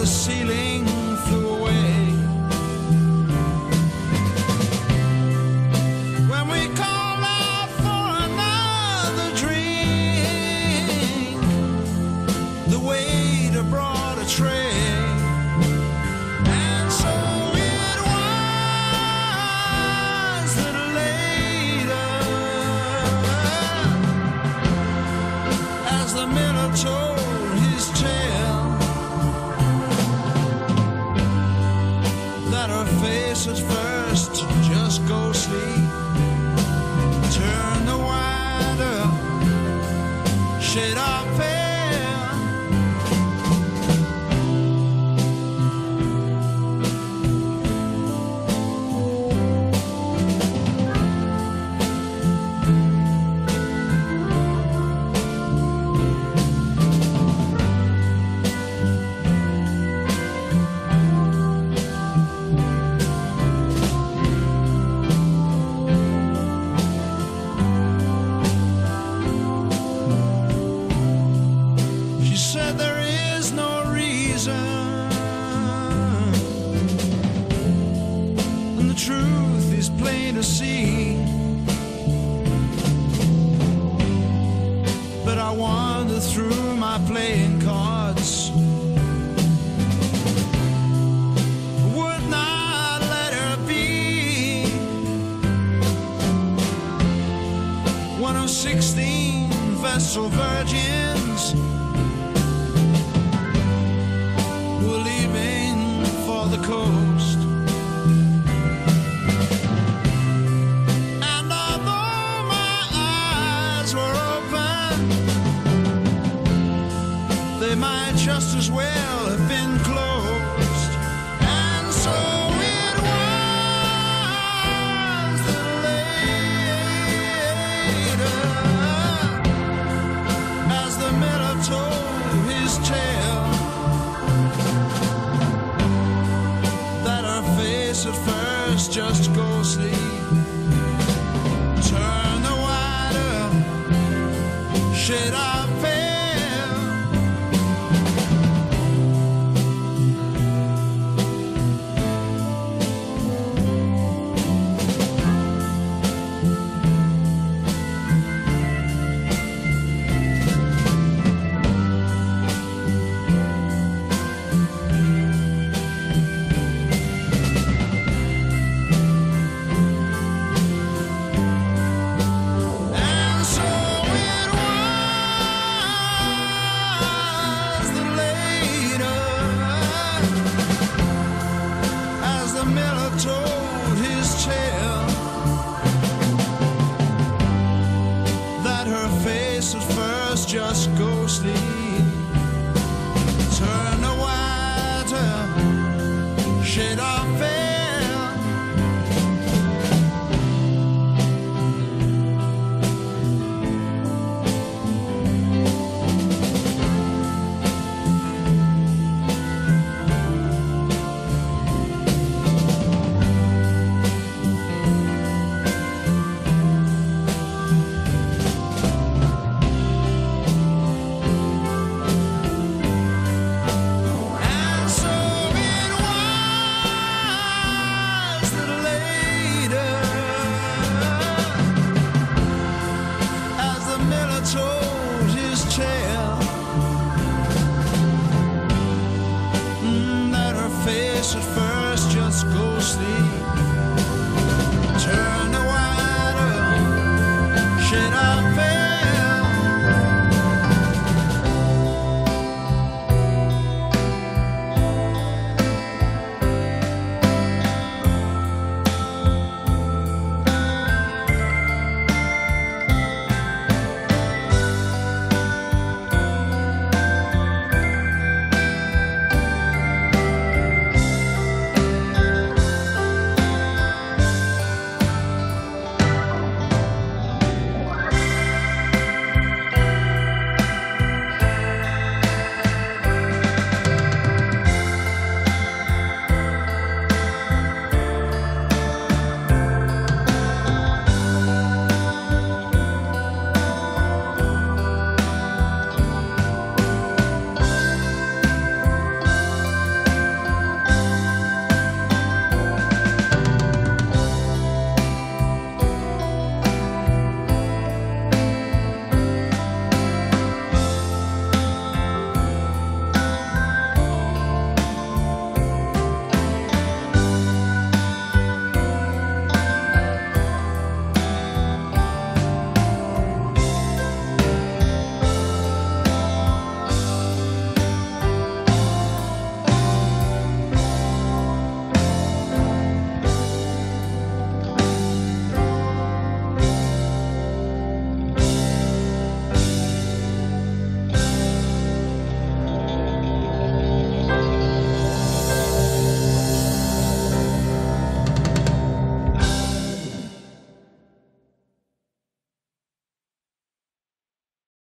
the ceiling flew away. When we called out for another drink, the waiter brought a tray. And so it was that later, as the miller told his tale, that her face at first just ghostly turned the wider shade of pale. She said there is no reason, and the truth is plain to see. But I wander through my playing cards, would not let her be one of 16 Vestal virgins who were leaving for the coast. And although my eyes were open, they might just as well have been closed. And so it was that later, as the miller told his tale, that her face at first just ghostly turned the wider shade of pale. And so it was that later, as the miller told his tale, that her face at first just ghostly turned a whiter shade of pale. And so it was that later, as the miller told his tale, that her face at first